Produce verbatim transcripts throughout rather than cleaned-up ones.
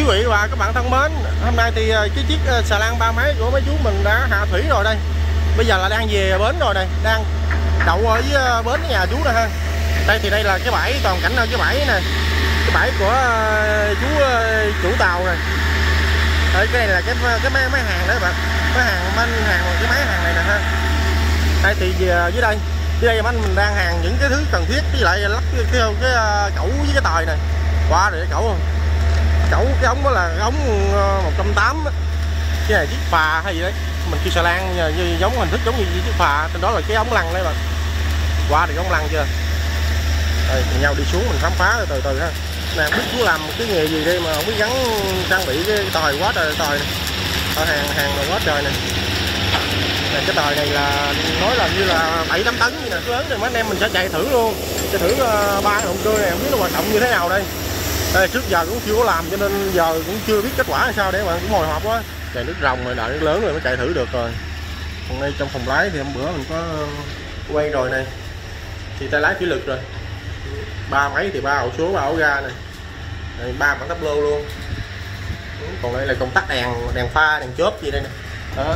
Quý vị và các bạn thân mến, hôm nay thì cái chiếc xà lan ba máy của mấy chú mình đã hạ thủy rồi đây. Bây giờ là đang về bến rồi đây, đang đậu ở với bến nhà chú đây ha. Đây thì đây là cái bãi, toàn cảnh ở cái bãi này, cái bãi của chú chủ tàu này. Ở cái này là cái cái máy, máy hàng đấy các bạn, máy hàng manh hàng cái máy hàng này nè ha. Đây thì dưới đây, dưới đây anh mình đang hàng những cái thứ cần thiết, với lại lắp cái cái, cái cẩu với cái tời này. Qua rồi cái cẩu không? Cẩu cái ống đó là cái ống một trăm tám mươi, cái này chiếc phà hay gì đấy, mình kêu xà lan như giống hình thức giống như chiếc phà, trên đó là cái ống lăn đấy bạn. Qua được ống lăn chưa? Đây, mình nhau đi xuống mình khám phá từ từ ha. Nè, biết chú làm cái nghề gì đi mà không biết gắn trang bị cái tời quá trời tời này. Tời hàng hàng rồi quá trời này. Này, cái tời này là nói là như là bảy tám tấn như nè, lớn thì mấy anh em mình sẽ chạy thử luôn, chạy thử ba cái động cơ này, không biết nó hoạt động như thế nào đây. Đây, trước giờ cũng chưa có làm cho nên giờ cũng chưa biết kết quả là sao, để bạn cũng hồi hộp quá. Chạy nước rồng rồi, đợi nước lớn rồi mới chạy thử được rồi. Còn đây trong phòng lái thì hôm bữa mình có quay rồi này, thì tay lái thủy lực rồi, ba máy thì ba ổ số, ba ổ ga này, đây, ba bản tắp lô luôn. Còn đây là công tắc đèn, đèn pha, đèn chớp gì đây nè. Đó.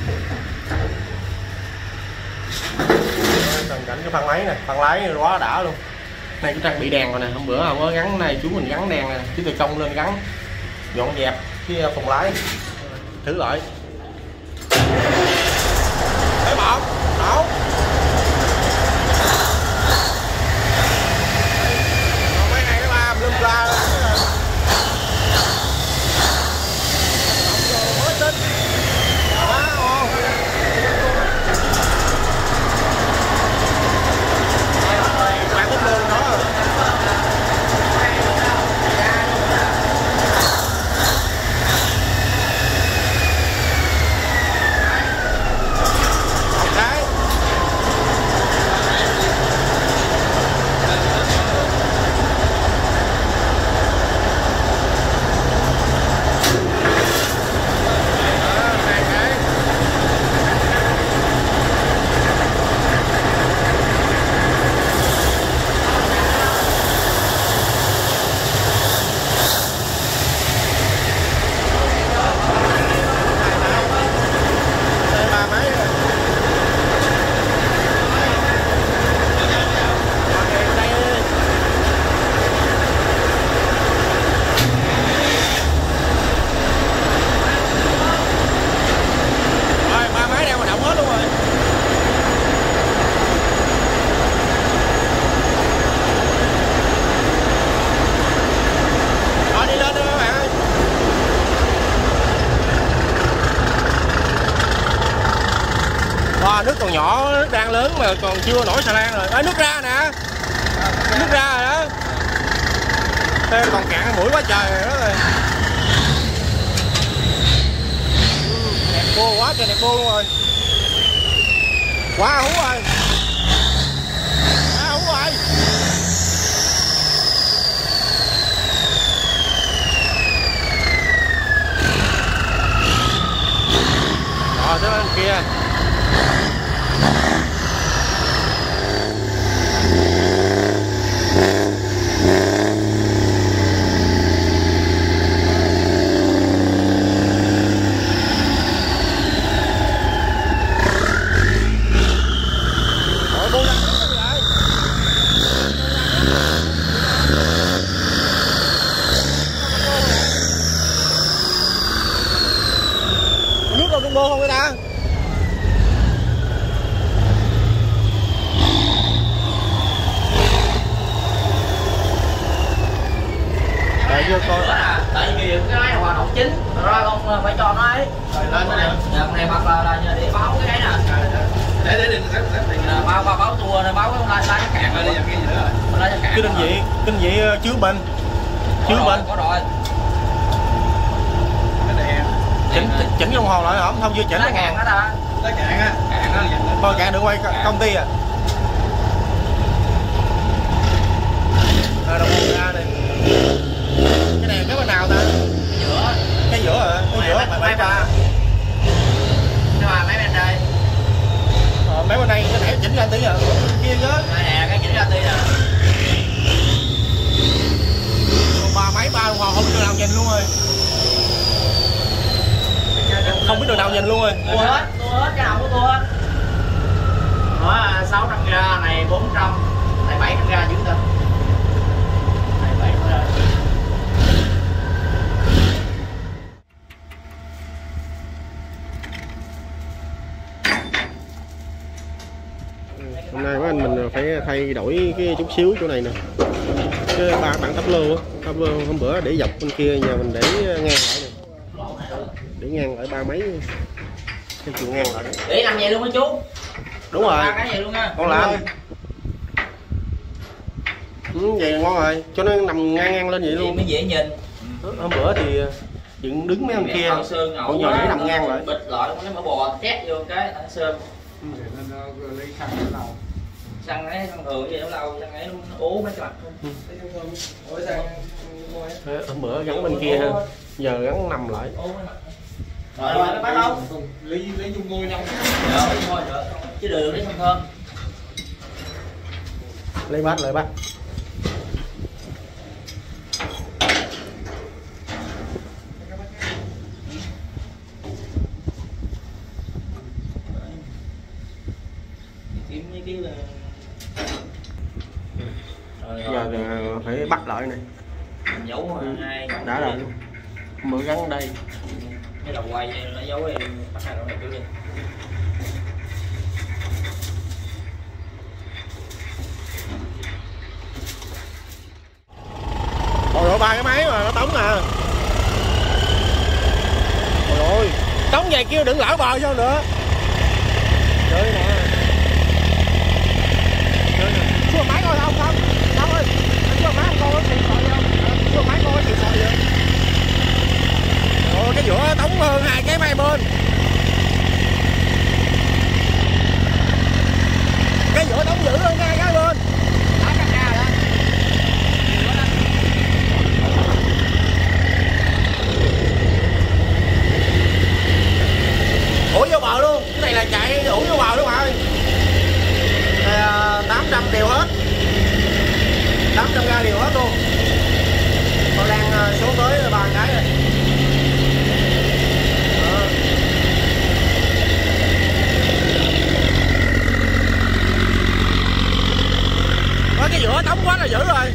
Toàn cảnh cái phăng máy này, phăng lái quá đã luôn. Này cái trang bị đèn rồi nè, hôm bữa không có gắn này, chú mình gắn đèn nè, chú từ công lên gắn dọn dẹp cái phòng lái, thử lại. Thấy bọt, đổ. Mấy này cái ba lum la lên. Nước còn nhỏ, nước đang lớn mà còn chưa nổi xà lan rồi. Ê, nước ra nè, nước ra rồi đó. Ê, còn cạn mũi quá trời rồi đó rồi. Nẹt bô quá trời, nẹt bô luôn rồi. Quá hú rồi, quá hú rồi. Rồi tới bên kia. Bô không người ta? Tại chưa coi. Tại vì cái máy hoạt động chính rồi con phải cho nó ấy. Rồi lên này. Giờ con này bật là là để báo cái này nè. Để để đừng báo báo báo tua này, báo cái lá cái cạn rồi đi, cái gì nữa rồi. Lá cái cạn. Cái đơn vị, đơn vị chứa bình. Chứa bình. Có rồi. Chỉnh chỉnh đồng hồ lại không? Không chưa chỉnh đồng hồ. Cạn đó ta. Lá cạn á. Cạn á. Thôi cạn được quay công ty à. À, đồng hồ ra đi. Cái này cái bên nào ta? Cái giữa. Cái giữa hả? Cái giữa máy ba. Nhưng mà mấy bên đây. Ờ, mấy bên đây cái này chỉnh ra tí à. Kia chứ. Nè, cái chỉnh ra tí nè. Ba máy ba đồng hồ không được làm nhìn luôn rồi. nào nhìn luôn rồi. Tua hết, tua hết, cái nào cũng tua hết. Đó, sáu trăm gram, này bốn trăm, này bảy trăm gram dưới ta. Này bảy trăm gram. Hôm nay mấy anh mình phải thay đổi cái chút xíu chỗ này nè. Cái ba bản tắp lô á, hôm bữa để dọc bên kia, giờ mình để ngang lại nè. Để ngang lại ba mấy cái chiều ngang lại. Để nằm vậy luôn á chú. Đúng rồi. Ba cái vậy luôn nha. Con làm. Ừ, vậy ngon rồi, cho nó nằm ngang ngang lên vậy luôn. Mới dễ nhìn. Hôm bữa thì dựng đứng mấy ông kia, còn giờ để nằm ngang lại. Bịch lại nó mở bò tét vô cái thằng sơn. Lấy khăn nó lau. Xăng ấy thông thường vậy nó lau, xăng ấy nó ố mấy cái mặt không. Ủa xăng hôm bữa gắn bên kia ha, giờ gắn nằm lại. Rồi rồi nó bắt đâu? Lấy lấy dung môi nhau. Dạ, thôi được. Chứ đường lấy không thơm. Lấy bát lại bát. Kiếm mấy cái là Giờ là phải bắt lại này. Dấu hai Đã rồi luôn. Bữa gắn ở đây. Cái đầu quay nó dấu em bắt hai đầu này trước đi. Ôi ôi, ba cái máy mà nó tống nè. Ôi ôi, tống vậy kêu đừng lỡ bờ vô nữa. Chơi nè. Xua máy coi không không? Không ơi. Xua máy không có xịt sợi không? Xua máy coi có xịt sợi vậy. Ôi cái giữa tống hơn hai cái máy bên. Cái giữa tống dữ hơn hai cái bên. Đó cắt ra rồi đó. Ủi vô bờ luôn, cái này là chạy ủi vô bờ luôn rồi. À, tám trăm đều hết, tám trăm ga đều hết luôn. Con đang số tới ba cái rồi. Đó. Có cái giữa tống quá là dữ rồi.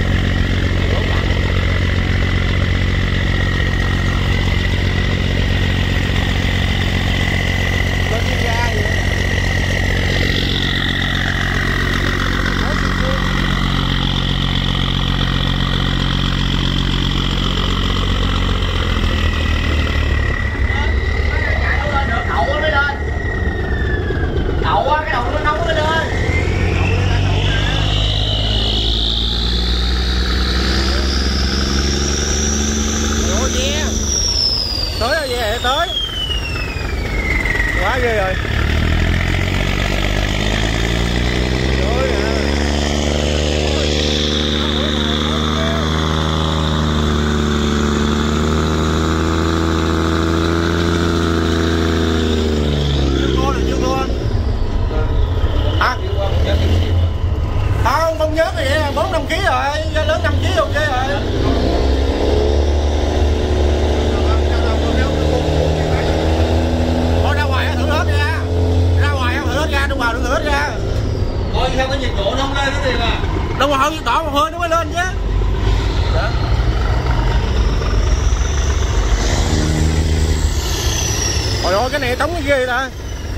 Tới rồi về tới. Quá ghê rồi. Trời ơi. Chưa được chưa cô? Hả? Không, không nhớ vậy bốn năm ký rồi, ra lớn năm ký ok rồi. Hết ra. Coi theo cái nhiệt độ nó không lên cái gì mà. Đâu mà hơi đỏ một hơi nó mới lên chứ. Đó. Trời ơi cái này tống cái ghê ta.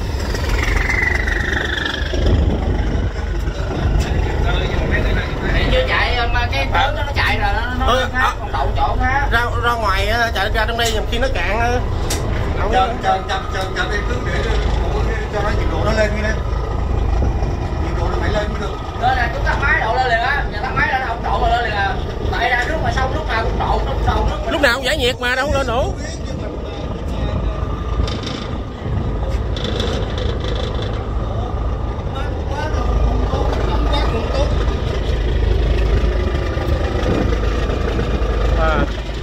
Chưa chạy mà cái lớn nó chạy rồi nó nó khác, còn đậu chỗ khác. Ra ra ngoài chạy ra trong đây khi nó cạn. Không chờ chờ chờ chờ chờ đi cứ để cho nó nhiệt độ nó lên như thế. Phải lên mới được. Lên nè, chúng tắt máy đổ lên liền á, giờ tắt máy lên không đổ lên liền à. Tại ra nước mà sông lúc nào cũng đổ, lúc sông nước. Lúc nào cũng giải nhiệt mà đâu lên nữa. À.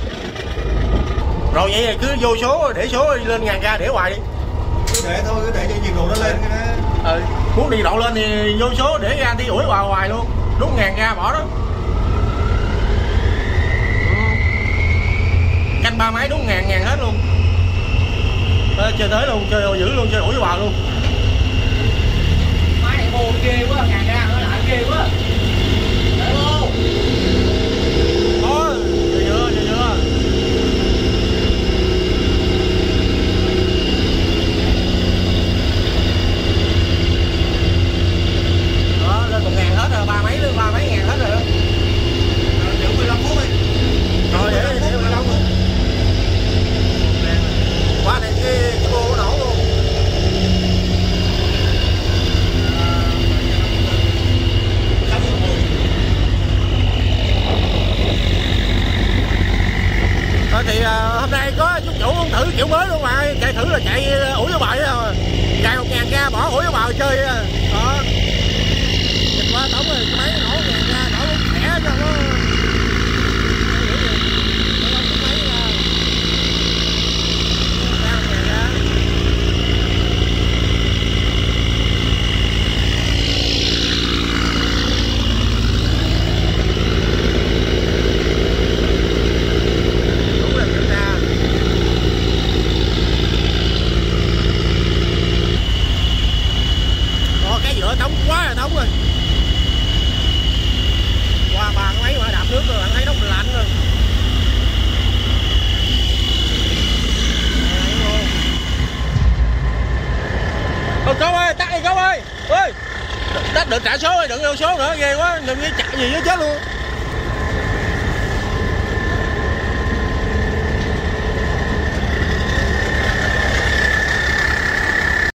Rồi vậy thì cứ vô số để số lên ngàn ga để hoài đi. Cứ để thôi, cứ để cho nhiệt độ nó lên cái đó. Ừ. Muốn đi độ lên thì vô số để ra đi ủi hoài hoài luôn, đúng ngàn ra bỏ đó. Ừ. Canh ba máy đúng ngàn ngàn hết luôn. Ê, chơi tới luôn, chơi giữ luôn, chơi ủi với bà luôn. Máy này bồ ghê quá, ngàn ra nó lại ghê quá. Đấy bồ. Đó, chưa chưa, chưa chưa. Đó, lên một ngàn hết rồi, ba mấy nữa, ba mấy ngàn hết rồi đó. Giữ mười lăm phút đi. Rồi để để mười lăm luôn. Qua này cái cái bô nổ luôn. Thôi thì uh, hôm nay có chút chủ không thử kiểu mới luôn mà chạy thử là chạy ủi với bời thôi, chạy một ngàn ra bỏ ủi với bời chơi đó. Nhìn qua tổng rồi cái máy nổ ngàn ra nổ khỏe cho nó. Nóng quá là nóng rồi. Qua ba cái máy mà đạp nước rồi, bạn thấy nó lạnh rồi. Ôi Cấu ơi, tắt đi Cấu ơi. Ơi. Tắt đừng trả số ơi, đừng vô số nữa, ghê quá, đừng chạy gì với chết luôn.